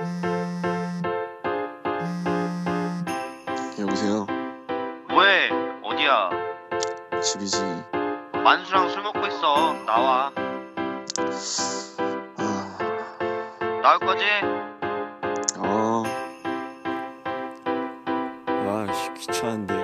여보세요? 왜? 어디야? 집이지. 만수랑 술 먹고 있어. 나와. 나올 거지? 아이씨, 귀찮은데.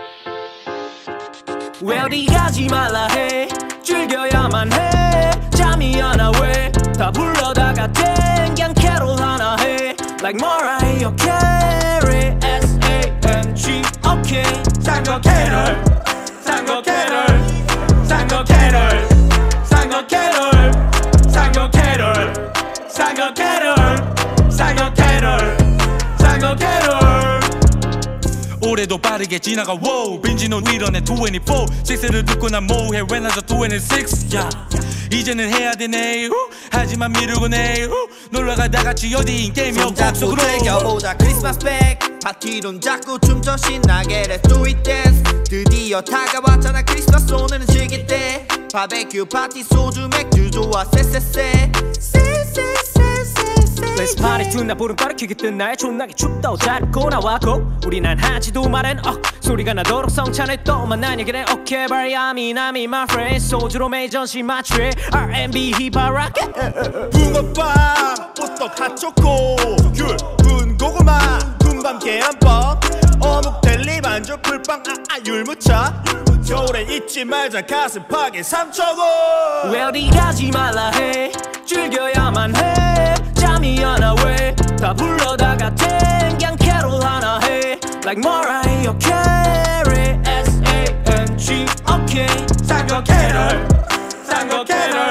왜 어디 가지 말라 해. 즐겨야만 해. 잠이 안 와 왜. 다 불러다가 땡강 캐롤 하나 해. Like Mariah Carey. S-A-N-G OK. 상거 캐롤 상거 캐롤 상거 캐롤 상거 캐롤 상거 캐롤 상거 캐롤 상거 캐롤 상거 캐롤. 올해도 빠르게 지나가 wow 빈지노 밀어내 24 식스를 듣고 난 뭐해 when I just 26 yeah. 이제는 해야 되네 하지만 미루곤 해 놀러가다 같이 어디인 게임이 손잡고 즐겨보자 크리스마스 백 파티론 자꾸 춤춰 신나게 Let's do it dance 드디어 다가왔잖아 크리스마스 오늘은 즐길 때 바베큐 파티 소주 맥주 좋아 쎄쎄쎄 Let's party tonight 보름달을 켜게 뜬 날 존나게 춥다고 자르고 나와고 우리 난 하지도 말은 소리가 나도록 성찬을 또 만난 얘기는 오케이 바리아미 나미 my friend 소주로 매전시 마트레 R&B 힙합 락 붕어빵 호떡 핫초코 귤 고구마 군밤 계란빵 어묵 델리 만족 풀빵 율무차 겨울엔 잊지 말자 가슴 파괴 삼초고. 왜 어디 가지 말라 해 즐겨야만 해 잠이 안 와 왜 다 불러다가 땡강 캐롤 하나 해 Like Mariah Carey S-A-N-G OK 상거 캐롤 상거 캐롤